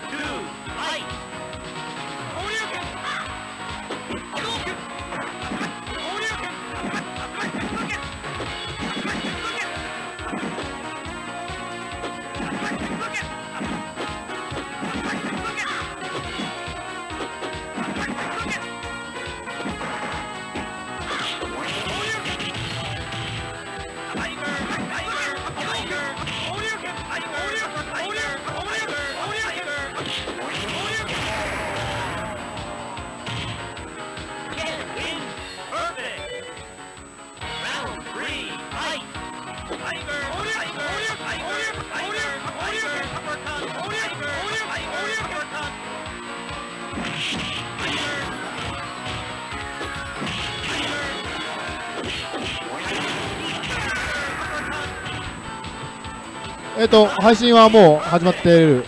配信はもう始まっている。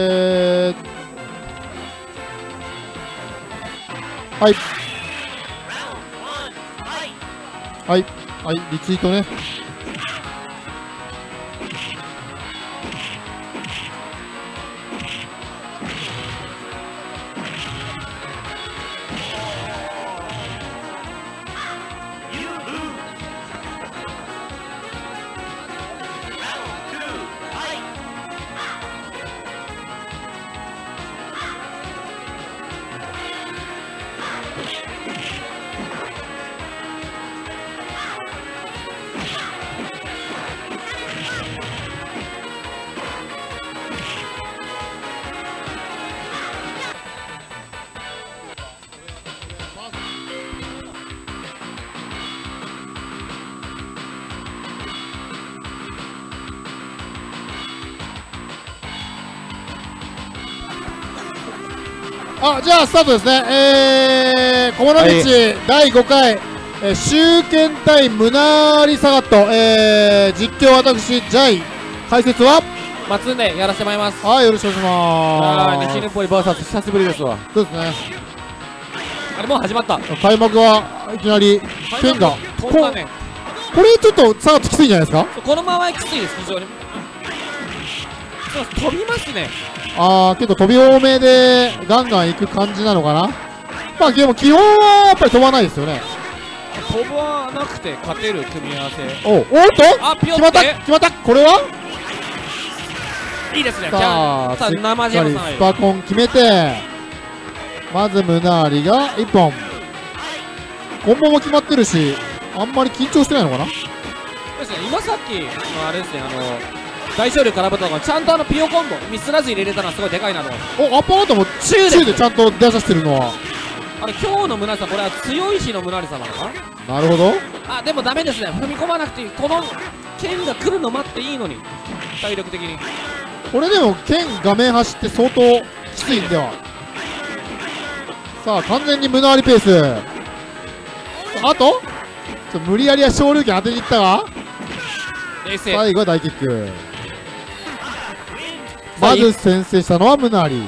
はい。はい。はい、リツイートね。じゃあスタートですね。小物道第5回、集権対ムナリサガット、実況私ジャイ、解説は松んでやらせてもらいます。 はい、よろしくお願いします。 西日暮里 VS 久しぶりですわ。 そうですね。 あれもう始まった。 開幕はいきなり剣がこんなね、 これちょっとサガットきついんじゃないですか。 このままきついです、非常に。そう飛びますね。 結構飛び多めでガンガンいく感じなのかな。まあでも基本はやっぱり飛ばないですよね。 飛ばなくて勝てる組み合わせ。 おっと決まったこれはいいですね。 さあ生ジェノさんスパコン決めて、まずムナーリが1本、コンボも決まってるし、あんまり緊張してないのかな。 そうですね、今さっきのあれですね、大勝利からぶったのがちゃんとピオコンボミスらず入れれたのはすごいでかいなと思います。 アッパーアウトも中でちゃんと出させてるのは、 今日のムナリさん、これは強い日のムナリさんなのかな。 なるほど。 でもダメですね、踏み込まなくていい。この剣が来るの待っていいのに、体力的に。 これでも剣画面走って相当きついんでは。さあ完全にムナーリペース。無理やりは昇竜拳当てにいったが、最後は大キック。まず先制したのはムナーリ。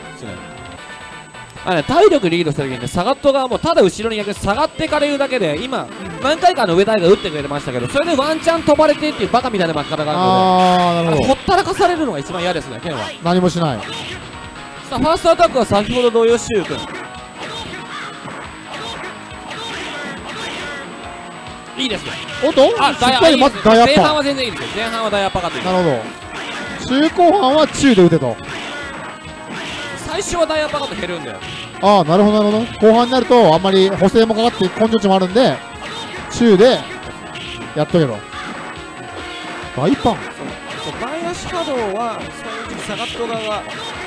体力リードした時にサガットがもうただ後ろに逆に下がっていかれるだけで、今何回か上台が打ってくれてましたけど、それでワンチャン飛ばれてっていうバカみたいな巻き方があるので、ほったらかされるのが一番嫌ですね。剣は何もしない。 さあファーストアタックは先ほど同様シュウ君いいですね。 しっかりまず大アッパー。 前半は全然いいですよ。前半は大アッパーかという。 なるほど。中後半は中で打てと。 最初は大アッパーカット減るんだよ。 なるほどなるほど。後半になるとあんまり補正もかかって根性値もあるんで、中でやっとけろ。大パン。 大足波動はサガット側が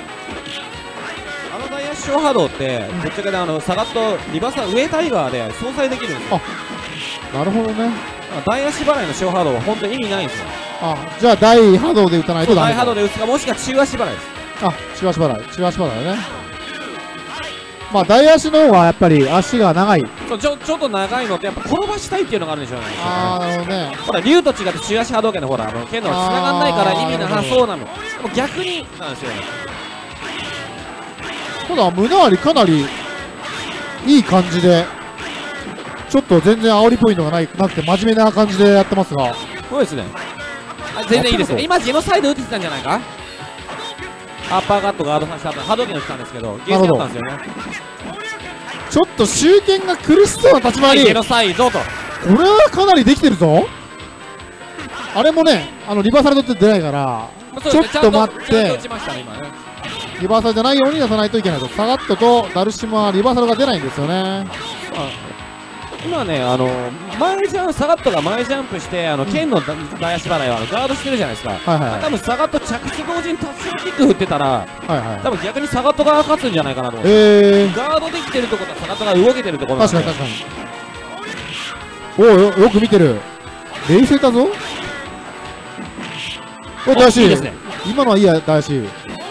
大足小波動ってぶっちゃけでサガットリバーサー上タイガーで相殺できるんですよ。 なるほどね。 大足払いの小波動は本当に意味ないんですよ。 じゃあ大波動で打たないとダメ。 大波動で打つか、もしくは中足払いです。 中足払いね。まあ大足の方がやっぱり足が長い。 ちょっと長いのってやっぱ転ばしたいっていうのがあるんでしょうね。 なるほどね。 ほら竜と違って中足波動拳の剣の繋がんないから意味なさそうなの。でも逆になんですよね。 ただムナーリかなりいい感じで、ちょっと全然煽りポイントがなくて真面目な感じでやってますが。 そうですね。全然いいですよ。今ジェノサイド打ってたんじゃないか。 アッパーカットガードさせた後波動拳をしたんですけどゲーセンだったんですよね。 ちょっと周剣が苦しそうな立ち回り。 ゲロサイドとこれはかなりできてるぞ。あれもね、リバーサルドって出ないから、ちょっと待って、リバーサルじゃないように出さないといけないと。サガットとダルシムはリバーサルが出ないんですよね。 今ね、サガットが前ジャンプして、剣の大足払いはガードしてるじゃないですか。多分サガット着地同時にタッチキック振ってたら、多分逆にサガットが勝つんじゃないかなと思って。ガードできてるところとサガットが動けてるところなんで。 確かに確かに。おお、よく見てる。冷静だぞ。お、大足。今のはいいや、大足。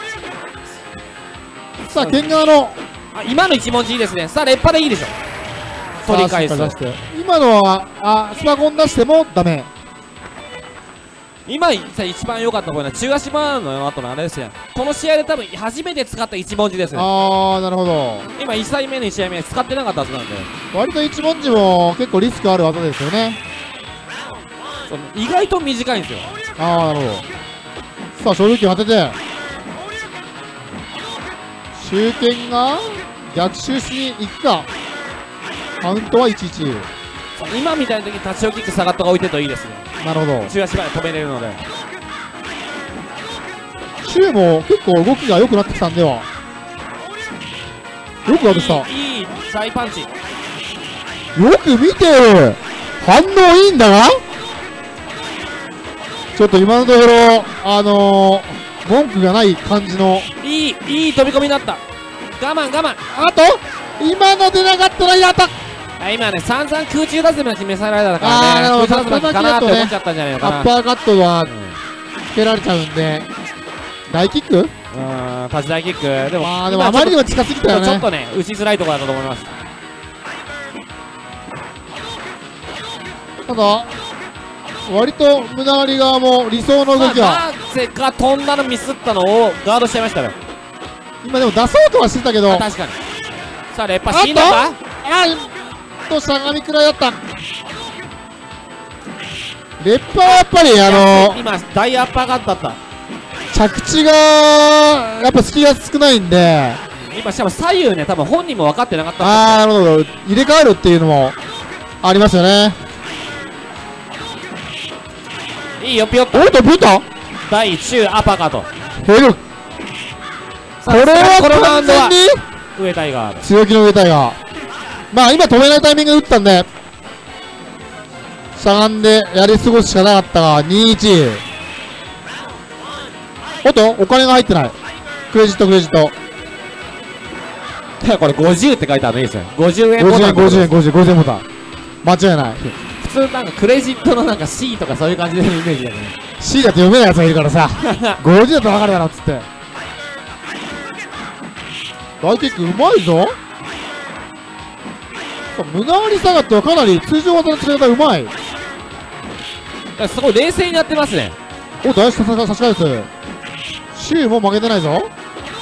さあ、剣側の。 今の一文字いいですね。さあ、連覇でいいでしょ。取り返す。 今のはスパコン出してもダメ。 今さ一番良かったこれは中足バーンの後のあれですね。この試合で多分初めて使った一文字ですね。 ああ、なるほど。 今1試合目2試合目使ってなかったはずなんで、 割と一文字も結構リスクある技ですよね。 意外と短いんですよ。 ああ、なるほど。さあ、衝撃を当てて周剣が逆襲しに行くか。カウントは11。 今みたいな時に立ち置きキックサガットが置いてるといいですね。 なるほど。 中足まで止めれるので。 シュウも結構動きが良くなってきたんでは。よく外した。 いい大パンチ。よく見てる。反応いいんだがちょっと今のところ文句がない感じのいい飛び込みになった。我慢我慢。 あと今の出なかったらやった。 今ね、散々空中ダズムが決めされられたからね、空中ダズムかなって思っちゃったんじゃないのかな。 アッパーカットはつけられちゃうんで、大キック？ 立ち大キック。でもあまりにも近すぎたよね。 ちょっとね、打ちづらいところだと思います。 ただ、割と胸張り側も理想の動きは。 なぜか飛んだのミスったのをガードしちゃいましたね。 今でも出そうとはしてたけど。 確かに。さあ、連覇死んだか？ としゃがみくらいだった。レッパーはやっぱり今大アッパーガットだった。 着地がやっぱ隙が少ないんで、 今しかも左右ね、多分本人も分かってなかった。 なるほど。入れ替えるっていうのもありますよね。 いいよ、ピヨッと。 おっと、ブータ大中アッパーカット。 これは完全に上タイガー、 強気の上タイガー。まあ今止めないタイミングで打ったんでしゃがんでやり過ごすしかなかったが、2-1。おっと、お金が入ってない。クレジットこれ 50って書いてあるのいいですよ。50円ボタン。50円ボタン。間違いない。 普通なんかクレジットのなんか C とかそういう感じのイメージだけどね。 C だって読めないやつがいるからさ50だと分かるだろっつって。大キックうまいぞ。胸張り下がってはかなり通常技の使い方うまい。 すごい冷静にやってますね。 お、大志差し返す。シュウも負けてないぞ。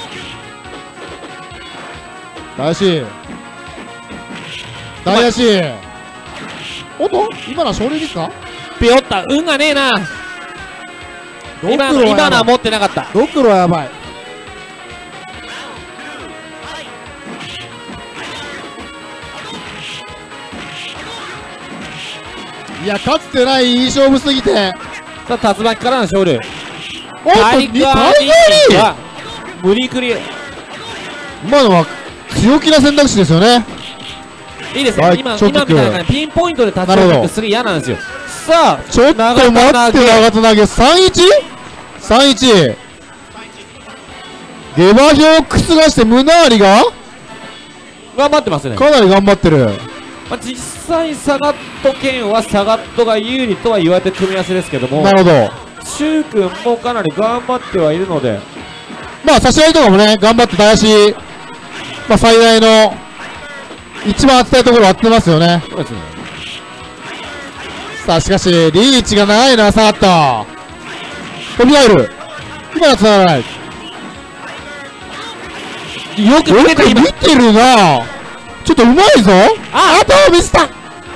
大志おっと、今のは勝利ですか？ ピヨった。運がねえな。今のは持ってなかった。 ドクロはやばい。いや、かつてないいい勝負すぎて。 さあ、竜巻からの勝利。 おっと、タイガー無理くり。 今のは強気な選択肢ですよね。 いいですね。今みたいな感じピンポイントで立ち上がってすげえ嫌なんですよ。さあ、 ちょっと待って、長田投げ 3-1？3-1。下馬評を覆して胸張りが頑張ってますね。 かなり頑張ってる。 実際サガット剣はサガットが有利とは言われて組み合わせですけども、 なるほど。 シュウ君もかなり頑張ってはいるので、 まあ差し合いとかもね、頑張ってたし、まあ最大の一番当てたいところを当ててますよね。 そうですね。 さあしかしリーチが長いな。下がった飛び入る。今はつながらない。 よく見てるな。ちょっとうまいぞ。あとミスった。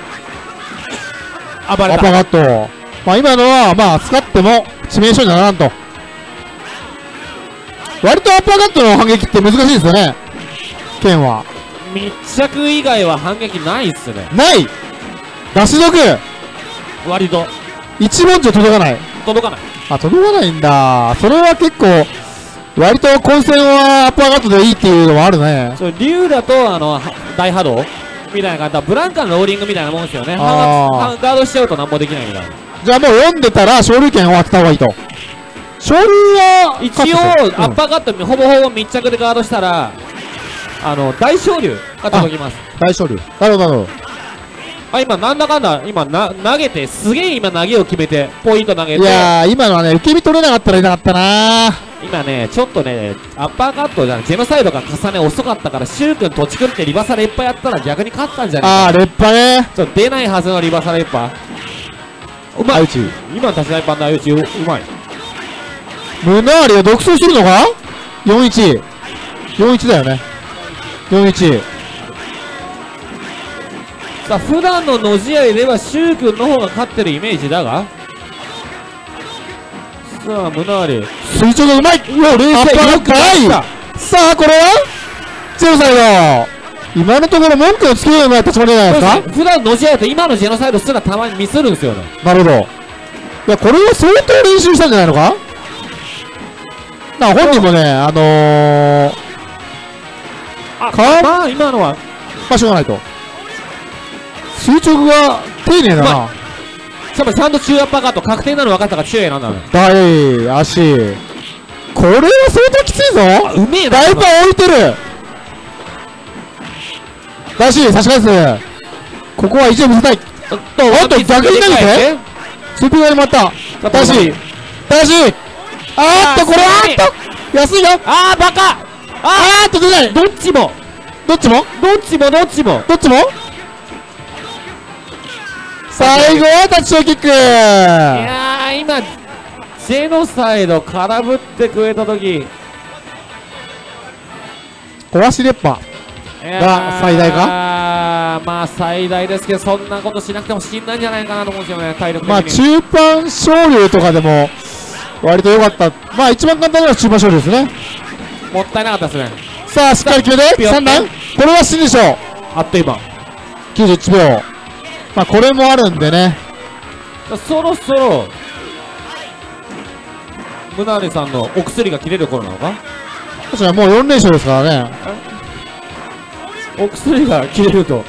暴れた。 アパーカット。まあ今のはまあ使っても致命傷にならんと。 割とアッパーカットの反撃って難しいですよね、剣は。 密着以外は反撃ないっすね。 ない出し毒割と一文字届かない。 届かない。 あ、届かないんだ。それは結構割と混戦はアッパーカットでいいっていうのもあるね。 そう、竜だと大波動みたいな感じ、ブランカのローリングみたいなもんですよね。ガードしちゃうと何もできないみたいな。 じゃあもう読んでたら昇竜拳を当てた方がいいと。昇竜は一応アッパーカットほぼほぼ密着でガードしたら大昇竜が届きます。 大昇竜、なるほどなるほど。 今なんだかんだ今投げてすげえ今投げを決めてポイント投げて。 いやー今のはね受け身取れなかったらいなかったなー。 今ねちょっとねアッパーカットじゃん、ジェノサイドが重ね遅かったからシュウ君土地食ってリバサレいっぱいやったら逆に勝ったんじゃないか。 ああ、レッパね。 ちょっと出ないはずのリバサレいっぱいうまい。今の立ち台パンダ相打ちうまい。 ムナーリが独走してるのか。 41 41だよね。41。 さあ普段ののじ合いではシュウ君の方が勝ってるイメージだが、さあムナーリ垂直がうまい。うわ、冷静よくない。さあこれはジェノサイド、今のところ文句をつけるような立場じゃないですか。 普段のじ合いと今のジェノサイドすらたまにミスるんですよね。 なるほど。いやこれは相当練習したんじゃないのか。本人もねまあ今のはまあしょうがないと。垂直が丁寧だな。 しかもちゃんと中アッパーカット確定なの分かったから中英なんだね。 大足、これは相当きついぞ。 うめえな。 ダイパー置いてる。大し差し返す。ここは意地を見せたい。おっと逆に投げてスピードに回った。大し大し、あーっとこれはあっと安いよ。 あーバカ。 あーっと出ない。 どっちも最後はタッチショーキック。いやー今ジェノサイド空振ってくれた時壊しレッパが最大か。 まあ最大ですけどそんなことしなくても死んだんじゃないかなと思うんですよね、体力的に。 まあ中盤昇竜とかでも割と良かった。まあ一番簡単なのは中盤昇竜ですね。 もったいなかったですね。 さあしっかり決めて3段、これは死んでしょう。 あっという間 91秒。まあこれもあるんでね、 そろそろムナーリさんのお薬が切れる頃なのか。 確かにもう4連勝ですからね。 お薬が切れると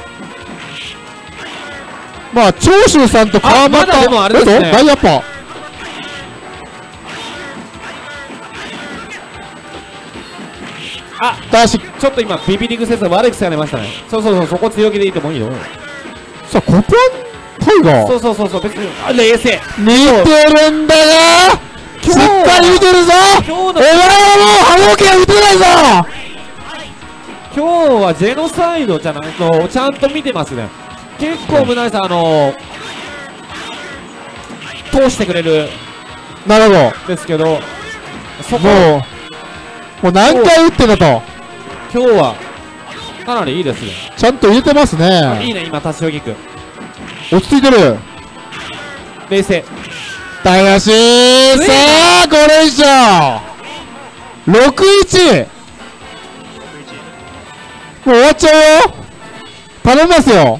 まあ長州さんと川まだでもあれですね、 大アッパー。 ちょっと今ビビリングセンス悪い癖が出ましたね。そうそこ強気でいいと思うよ。 さあコパンタイガー、 そう別に冷静見てるんだがしっかり見てるぞ。お前はもう波動拳打てないぞ。 今日はジェノサイドじゃないとちゃんと見てますね。結構ムナーリさん通してくれるなるほどですけど、そこもう何回打ってんだと。 今日はかなりいいですね。 ちゃんと入れてますね。 いいね今タッチショーキック落ち着いてる。 冷静大足、さあ5連勝 6-1。 もう終わっちゃうよ。頼みますよ。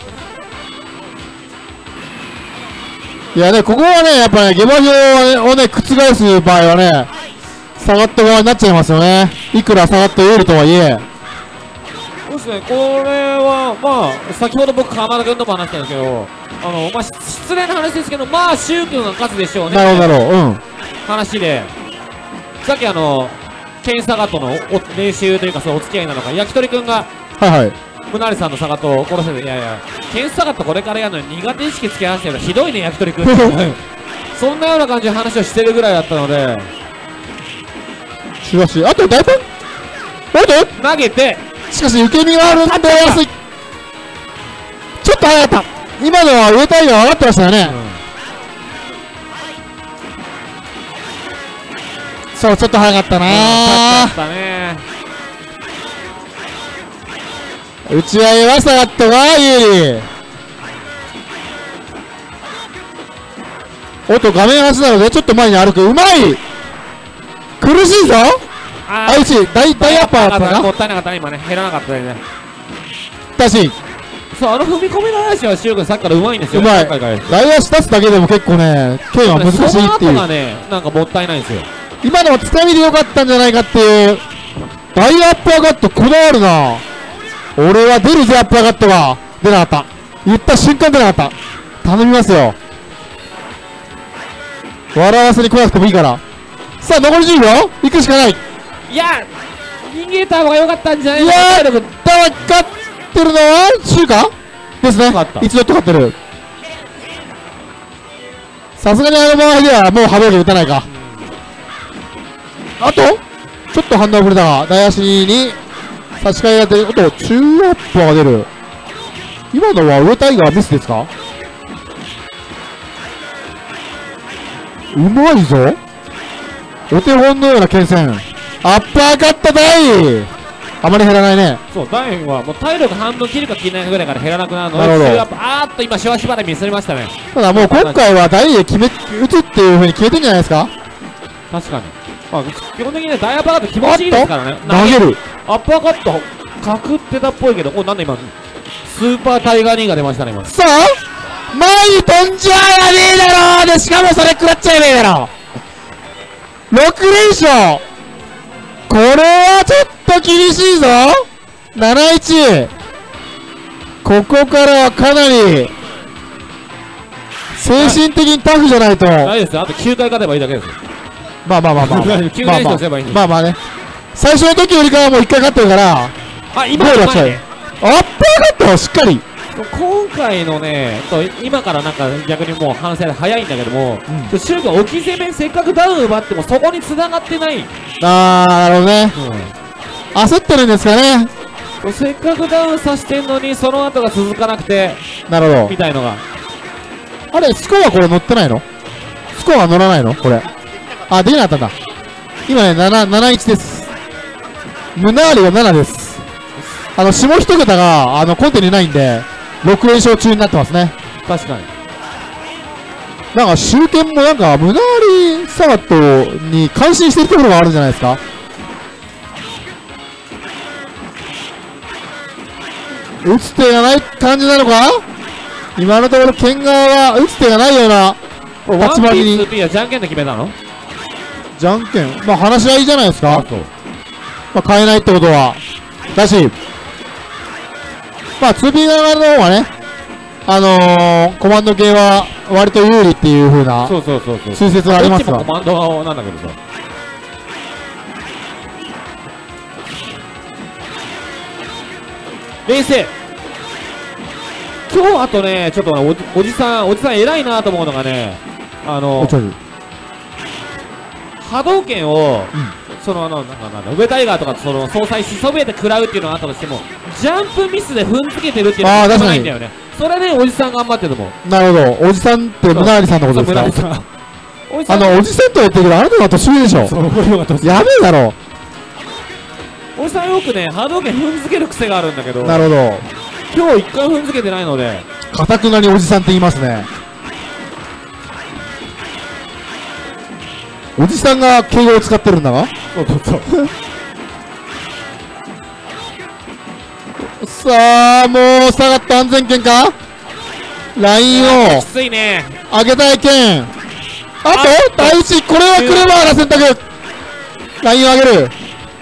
いやね、ここはねやっぱね下馬評をね覆す場合はね下がった側になっちゃいますよね。いくら下がって有利とはいえ。 そうですね、これはまあ先ほど僕川村君とも話したんですけどまあ失礼な話ですけどまあシュウ君が勝つでしょうね。 なるほど話でさっきケンサガとの練習というかそうお付き合いなのか焼き鳥君がムナーリさんのサガトを殺せて、いやいやケンサガとこれからやるのに苦手意識つけ合わせてるのひどいね焼き鳥君そんなような感じで話をしてるぐらいだったので。 しかしあと大パン投げてしかし受け身があるんで安い。ちょっと早かった。今のは上タイが上がってましたよね、そうちょっと早かったな打ち合いはサガットが有利。おっと画面端なのでちょっと前に歩く。うまい。苦しいぞ。 相打ち、大アッパーだったか。 もったいなかったね、今ね。減らなかったね。 だし、 そう、踏み込みの足はシュウ君さっきからうまいんですよ。 うまい。大足出すだけでも結構ね、剣は難しいっていう。 その後がね、なんかもったいないんですよ。 今のはつかみでよかったんじゃないかっていう。大アッパーカットこだわるな。俺は出るぜ、アッパーカットが。出なかった。言った瞬間出なかった。頼みますよ。笑わせに来なくてもいいから。さあ、残り10秒行くしかない。 いや、逃げた方が良かったんじゃないいやー、だが勝ってるのはシュウかですね。一度と勝ってる。さすがにあの場合ではもう波動拳打たないか。あとちょっと反応遅れたが、大足に差し替えが出る。おっと、中アッパーが出る。今のは上タイガーミスですか。うまいぞ。お手本のような剣戦。アッパーカット大あまり減らないね。 そう、大はもう体力半分切るか切らないかぐらいから減らなくなるので、 なるほど。 あーっと今、シュワシュワでミスりましたね。 ただもう今回は大で打つっていう風に決めてんじゃないですか。 確かに。まあ、基本的にね、大アッパーカット気持ちいいですからね。 投げる。 アッパーカット、かくってたっぽいけど、なんだ今、スーパータイガー2が出ましたね、今。 さあ前に飛んじゃやねえだろ。でしかもそれ食らっちゃやねえだろ。6連勝。これはちょっと厳しいぞ。7-1。ここからはかなり精神的にタフじゃないと。 大丈夫ですよ。あと9回勝てばいいだけですよ。 まあ 9回以上すればいいんです。 まあまあね。最初の時よりかはもう1回勝ってるから。 あ、今ゴールは近い。アッパーカットをしっかり。 今回のね、今からなんか逆にもう反省で早いんだけども、シュウ君置き攻めせっかくダウン奪ってもそこに繋がってない。 あー、なるほどね。焦ってるんですかね。 せっかくダウンさせてんのにその後が続かなくて、 なるほど。 みたいのが。 あれ、スコアこれ乗ってないの？スコア乗らないのこれ。あ、できなかったんだ。今ね、7-1です。ムナーリが7です。下一桁が、コンテにないんで、6連勝中になってますね。 確かに。 なんか、集権もなんか、ムナーリサガットに感心してるところがあるんじゃないですか。打つ手がない感じなのか。今のところ、剣側は打つ手がないような、 立ち回りに。2P はじゃんけんで決めたの？ じゃんけん。まあ、話し合いじゃないですか。まあ、変えないってことは。だし、まあ、2P 側の方がね、コマンド系は割と有利っていう風な推説はありますが。 どっちもコマンド側なんだけどさ。冷静。今日あとね、ちょっとおじさん偉いなと思うのがね、波動拳を、上タイガーとか総裁しそびれて食らうっていうのがあったとしても、ジャンプミスで踏んづけてるっていうのがないんだよね。それでおじさん頑張ってると思う。 なるほど。おじさんってムナーリさんのことですか。おじさんと言ってるけど、あなたが年上でしょ。やべえだろ。 おじさんよくね、波動拳踏んづける癖があるんだけど、 なるほど。 今日一回踏んづけてないので、 かたくなにおじさんって言いますね。おじさんが敬語を使ってるんだが。さあ、もう下がった安全圏か。ラインをきついね。 上げたい剣。あと第一、これはクレバーな選択。ラインを上げる。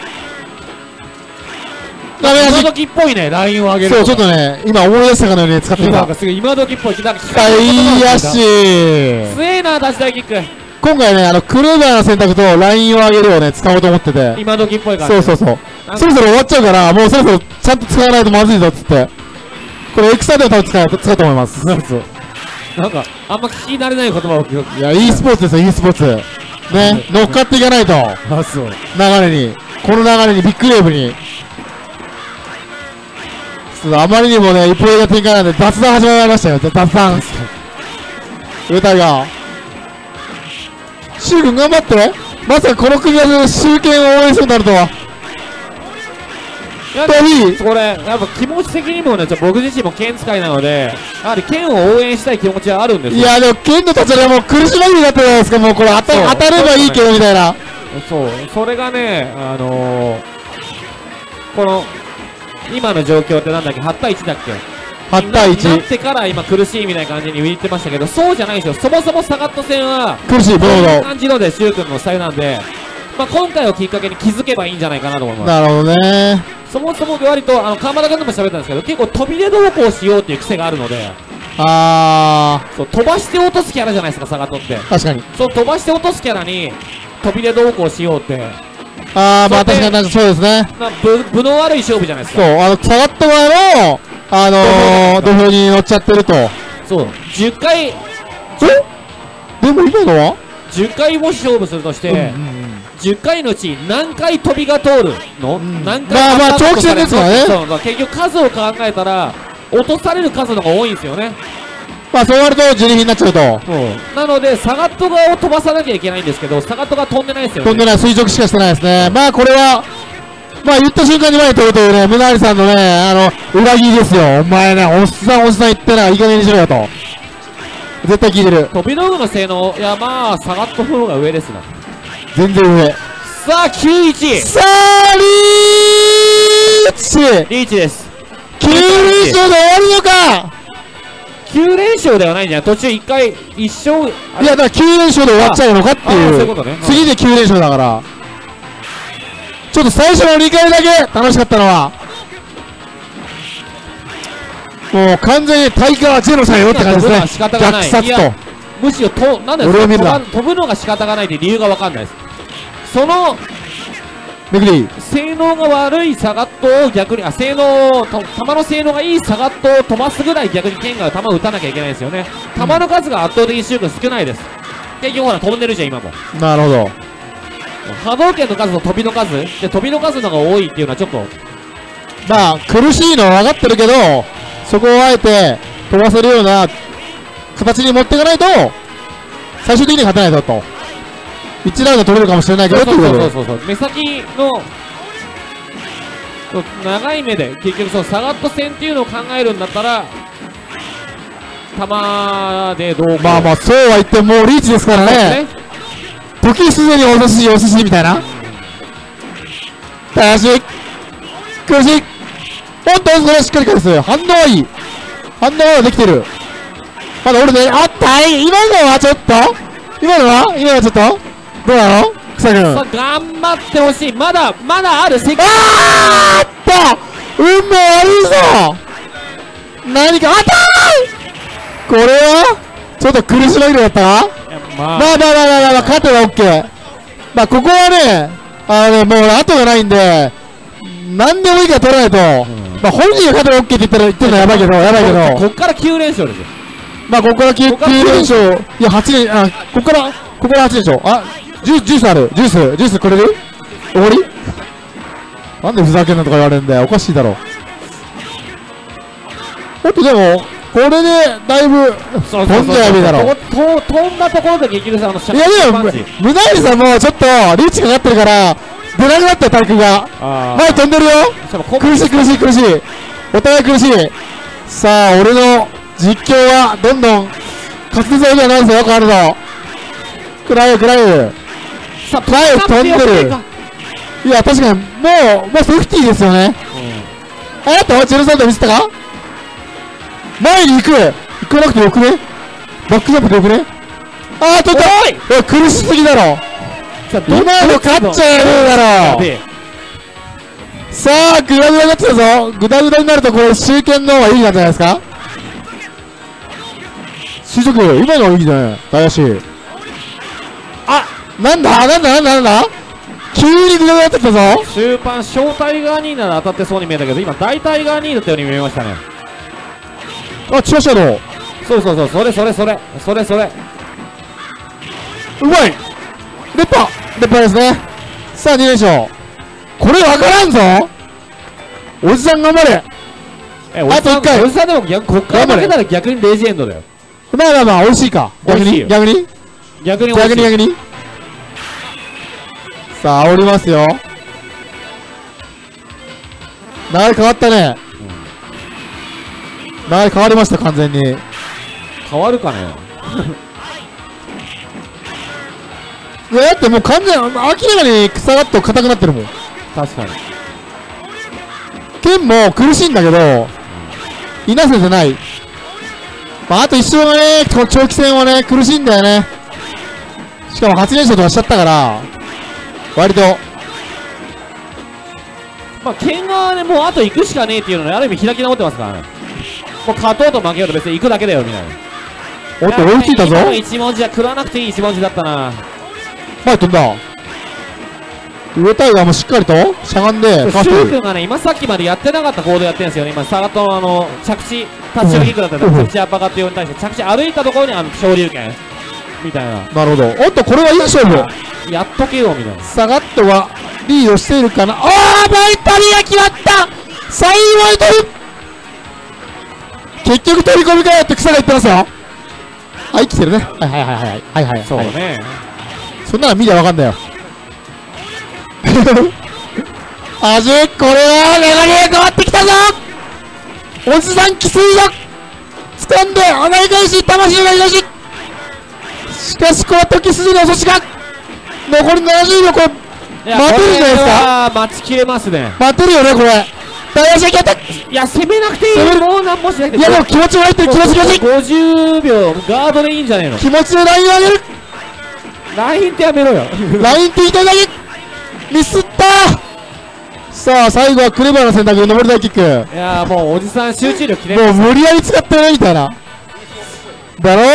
ダメだし。今時っぽいね、ラインを上げる。 そう、ちょっとね、今思い出したかのように使ってみた。 なんかすぐ今時っぽい。 大足。強えな、出し台キック。 今回ね、クレバーな選択とラインを上げるをね、使おうと思ってて。 今時っぽいから。 そう。そろそろ終わっちゃうから、もうそろそろちゃんと使わないとまずいぞっつって。これエクサでも多分使うと思います。なんか、あんま聞き慣れない言葉を聞く。 いや、e スポーツですよ、e スポーツ。ね、乗っかっていかないと。流れに。この流れに、ビッグウェーブに。あまりにもね、一歩が展開なんで、雑談始まりましたよ、雑談。上タイガー。シュウ君頑張って。まさかこの組み合わせで集権を応援するとなるとは。 これ、やっぱ気持ち的にもね、僕自身も剣使いなので、やはり剣を応援したい気持ちはあるんですよ。 いや、でも剣の立ち上がりはもう苦し紛れになってるじゃないですか、もうこれ当たればいいけどみたいな。 そう、それがね、この、今の状況ってなんだっけ、8対1だっけ、 8対1 なってから今苦しいみたいな感じに言ってましたけど、そうじゃないんですよ。そもそもサガット戦は苦しい、ボこういうード。 感じのでシュウ君のスタイルなんで、まあ、今回をきっかけに気づけばいいんじゃないかなと思います。 なるほどね。 そもそも割と川村君とも喋ったんですけど、結構飛び出どうこうしようっていう癖があるので、そう飛ばして落とすキャラじゃないですか、サガットって。 確かに。 そう飛ばして落とすキャラに飛び出どうこうしようって、 まあ確かにそうですね。 分の悪い勝負じゃないですか。 そう、サガット側の土俵に乗っちゃってると。 そう、10回でも今のは 10回もし勝負するとして、10回のうち何回飛びが通るの、何回まあ長期戦ですからね。 そう結局数を考えたら落とされる数の方が多いんですよね。 まあそうなると自力になっちゃうと。 なのでサガット側を飛ばさなきゃいけないんですけど、サガットが飛んでないですよね。 飛んでない、垂直しかしてないですね。まあこれはまあ言った瞬間に前に飛ぶというね、ムナーリさんのね、裏切りですよ。お前ね、おっさん言ってないい加減にしろよと。絶対聞いてる。 飛び道具の性能、いやまあサガットの方が上ですな。 全然上。 さあ91、 さあリーチです。 9連勝で終わるのか。 9連勝ではないんじゃない、途中1回1勝、 いやだから9連勝で終わっちゃうのかっていう。 そういうことね。 次で9連勝だから、ちょっと最初の2回だけ楽しかったのはもう完全にタイガージェノさんよって感じですね。虐殺と。 むしろなんで飛ぶのが仕方がないって理由が分かんないです。その性能が悪いサガットを逆に球の性能がいいサガットを飛ばすぐらい逆に剣が球を打たなきゃいけないですよね。球の数が圧倒的にシュート少ないです。結局ほら飛んでるじゃん今も。 なるほど。 波動拳の数と飛びの数で、飛びの数の方が多いっていうのはちょっとまあ苦しいのは分かってるけど、そこをあえて飛ばせるような形に持っていかないと最終的に勝てないぞと。1ラウンド取れるかもしれないけどっていうこと。 目先の長い目で結局サガット戦っていうのを考えるんだったら球でどうまあそうは言ってもうリーチですからね。時すでにお寿司みたいな。たし苦しい。おっとそれはしっかり返す。反応はいい。反応はできてる。まだ俺ね、あったい。今のはちょっとどうなの草君。 頑張ってほしい。まだある。 あっと運命悪いぞ。何かあったー。これはちょっと苦し紛れだったな。まあ勝てば OK。まあここはねもう後がないんで何でもいいから取らないと、まあ本人が勝てば OK って言ってるのはやばいけどこっから9連勝ですよ。 まあここから9連勝、いや8連、ここから8連勝。ジュースある。ジュースくれる？終わり？なんでふざけんなとか言われるんだよ。おかしいだろ。ほんとでもこれでだいぶ飛んじゃやべえだろ。 飛んだところで激流さんのシャッいやでもムナーリさんもちょっとリーチかかってるから出なくなったよ体育が。前飛んでるよ。苦しい。お互い苦しい。さあ俺の実況はどんどん滑舌が良くなるぞ。よくあるぞ。食らうさあ飛んでる。いや確かにもうセーフティーですよね。あとジェルサンド見せたか。前に行かなくてよくね。バックジャンプでよくね。取った。苦しすぎだろ。今の勝っちゃえるだろ。さあグダグダになってたぞ。グダグダになるとこれ集権の方がいいなんじゃないですか。就職今のはいいね。怪しい。なんだ急にグダグダになってきたぞ。 終盤小タイガー2なら当たってそうに見えたけど今大タイガー2だったように見えましたね。 チラシャドウ。 そうそれうまい。連覇ですね。さあ2連勝。これ分からんぞ。おじさん頑張れ。あと1回。 おじさんでもこっから負けたら逆にレジェンドだよ。 まあ美味しいか。逆にさあ煽りますよ。流れ変わったね。流れ変わりました完全に。 変わるかね。 いや、だってもう完全に、明らかにサガット硬くなってるもん。 確かに。 剣も苦しいんだけど、いなせてない。まあ、あと1勝がね、この長期戦はね、苦しいんだよね。しかも8連勝とかしちゃったから、割と。 まあ、剣がね、もうあと行くしかねえっていうので、ある意味開き直ってますからね。もう勝とうと負けようと別に行くだけだよ、みたいな。 おっと、追いついたぞ。 今の一文字は食らわなくていい一文字だったな。 前飛んだ。上タイガーもしっかりとしゃがんで、 シュウ君がね、今さっきまでやってなかった行動やってるんですよね。今、サガットの着地、タッチのキックだったら、着地アッパーカット用に対して、着地歩いたところに昇竜拳みたいな。 なるほど。おっと、これはいい勝負。 やっとけよ、みたいな。 サガットはリードしているかな。あー、バイタリア決まった。最後に取る。結局取り込みかよって草が言ってますよ。はい、来てるね。はいはいはいはいはいはい。 そうね。 そんなの見りゃわかんだよ。あじ、これはメガネが変わってきたぞ。おじさんきついぞ。掴んで穴返し、魂がいなし。しかしこれは時筋の遅しが残り70秒、これ待てるんじゃないですか。 待ちきれますね。 待てるよね、これ。大足がいや、攻めなくていい。もう何もしなくていい。 いや、でも気持ちが入ってる、気持ちが入ってる。 50秒ガードでいいんじゃねえの。 気持ちでラインを上げる。 ラインってやめろよ。 ラインって言いたいだけ。ミスった。さあ、最後はクレバーな選択、登り台キック。 いやー、もうおじさん集中力切れもう無理やり使ってねみたいな。だろ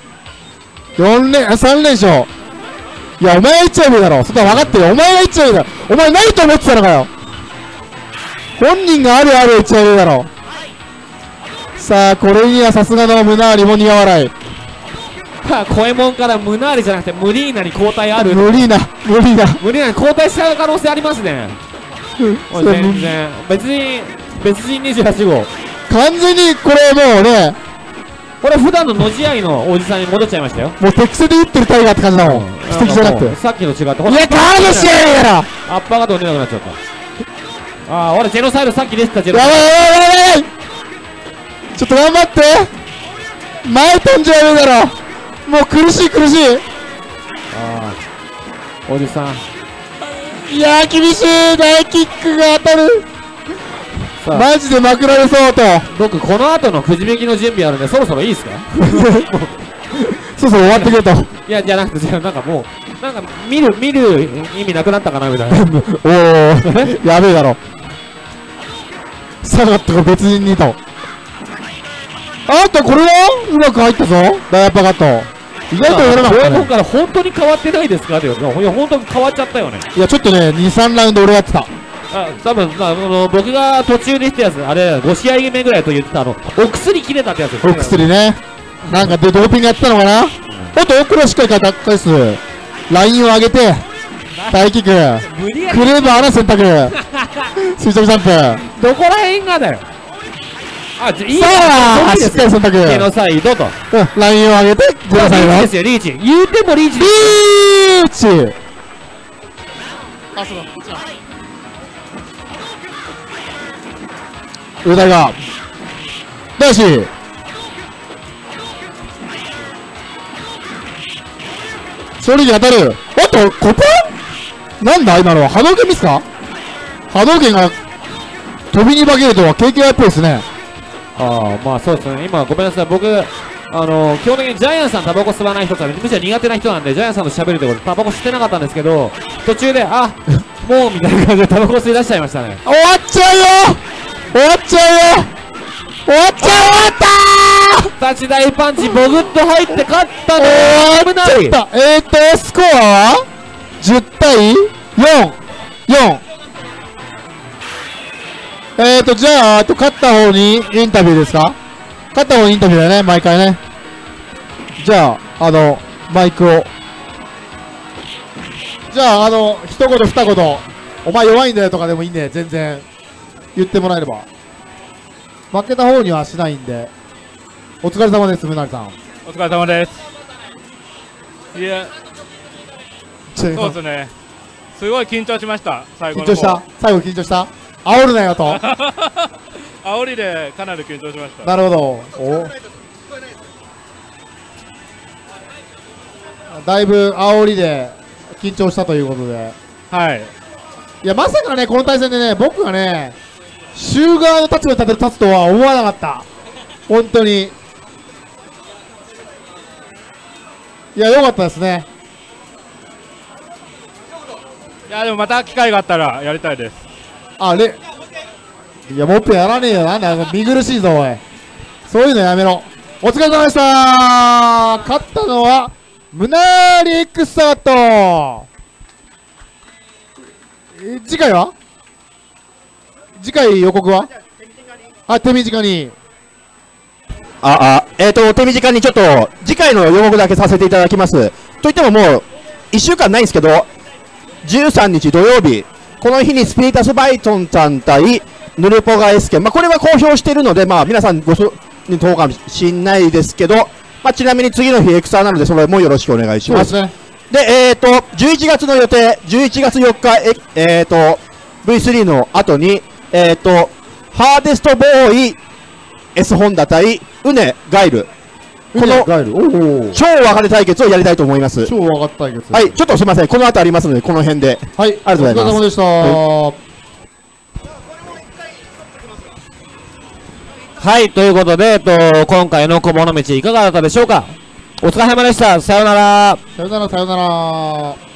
3連勝。いや、お前が言っちゃうべだろ。そんな分かってる。お前が言っちゃうべだろ。お前ないと思ってたのかよ。本人があるある言っちゃうべだろ。さあ、これにはさすがのムナーリも苦笑い。 コエモンからムナーリじゃなくてムリーナに交代ある。 無理なムリーナに交代した可能性ありますね。全然別人28号。 完全にこれもうね、 これ普段ののじ合いのおじさんに戻っちゃいましたよ。 もう手癖で打ってるタイガーって感じだもん。素敵じゃなくて。 さっきの違って。いや、 カード試合やから。 アッパーが取れなくなっちゃった。ああ、俺ジェノサイドさっき出てたジェノやサイド。 ばいちょっと頑張って。前飛んじゃうだろ。もう苦しい。 ああ、おじさん。 いやー、厳しい。大キックが当たる。マジでまくられそうと。 僕この後のくじ引きの準備あるんでそろそろいいですか。 そろそろ終わってくれと。 いや、じゃなくて、なんかもうなんか見る意味なくなったかなみたいな。 おおやべえだろ。下がったか別人にいた。あとこれはうまく入ったぞ。ダイヤパカット意外とやらなかったね。 今から本当に変わってないですかって。いや本当に変わっちゃったよね。 いやちょっとね 2,3 ラウンド俺やってた。 多分僕が途中で言ったやつ、あれ5試合目ぐらいと言ってたお薬切れたってやつですね。 お薬ね。なんかでドーピングやってたのかな。おっとこれはしっかり返す。ラインを上げて大キック。クレーバーな選択。垂直ジャンプ。 どこら辺がだよ。あ、いい。さあ、しっかり選択。 ジェノサイドと。 ラインを上げてジェノサイド。 リーチですよ、リーチ。言うてもリーチ。 リーチ。あ、そうだ、こっちだ。上田が男子勝利に当たる。おっとコパンなんだ今のは。波動拳ミスか。波動拳が飛びに化けるとは KKI っぽいですね。 ああ、まあそうですね。今ごめんなさい、僕基本的にジャイアンさんタバコ吸わない人からむしろ苦手な人なんで、ジャイアンさんと喋るところでタバコ吸ってなかったんですけど、途中でもうみたいな感じでタバコ吸い出しちゃいましたね。 終わっちゃうよ。終わったー。立ち台パンチボグッと入って勝ったね。 終わっちゃった。スコアは10対4。じゃあ勝った方にインタビューですか。勝った方にインタビューだよね、毎回ね。じゃあマイクを。じゃあ一言二言お前弱いんだよとかでもいいんで全然言ってもらえれば。負けた方にはしないんで。お疲れ様です、ムナリさん。 お疲れ様です。いや、そうですね。すごい緊張しました。最後の方。 緊張した。最後緊張した。煽るなよと。 煽りでかなり緊張しました。 なるほど。だいぶ煽りで緊張したということで。 はい。 いや、まさかね、この対戦でね、僕がね、週側の立場に立つとは思わなかった。本当に。いや、良かったですね。 いや、でもまた機会があったらやりたいです。 いや、もっぺんやらねえよ。なんだよ、見苦しいぞ、おい。そういうのやめろ。お疲れ様でした。勝ったのは、ムナーリ X サガット。次回は次回予告は手短に。 手短にちょっと、次回の予告だけさせていただきます。といってももう、1週間ないんですけど、13日土曜日、この日にスピリタスバイトンさん対ヌルポガエスケン、これは公表しているので、皆さんご存知のかもしれないですけど、ちなみに次の日エクサーなので、それもよろしくお願いします。で、11月の予定、11月4日、V3 の後に、ハーデストボーイ S ホンダ対ウネガイル、この超若手対決をやりたいと思います。 超若手対決。 はい、ちょっとすみません、この後ありますので、この辺で。 はい、ありがとうございます。お疲れ様でした。 はい、ということで、今回の小物道いかがだったでしょうか。お疲れ様でした。さようなら。 さようなら、さようなら。